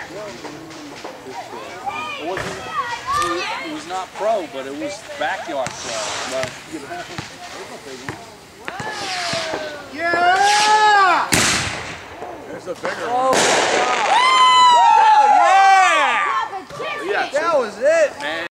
It was not pro, but it was backyard pro. Yeah! There's a bigger one. Oh, yeah! that was it. Man.